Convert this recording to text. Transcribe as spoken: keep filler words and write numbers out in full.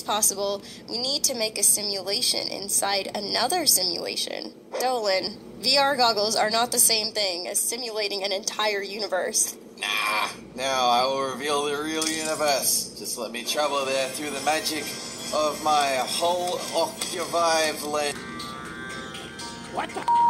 possible, we need to make a simulation inside another simulation. Dolan, V R goggles are not the same thing as simulating an entire universe. Nah, now I will reveal the real universe. Just let me travel there through the magic of my Hol-ocu-vive lens. What the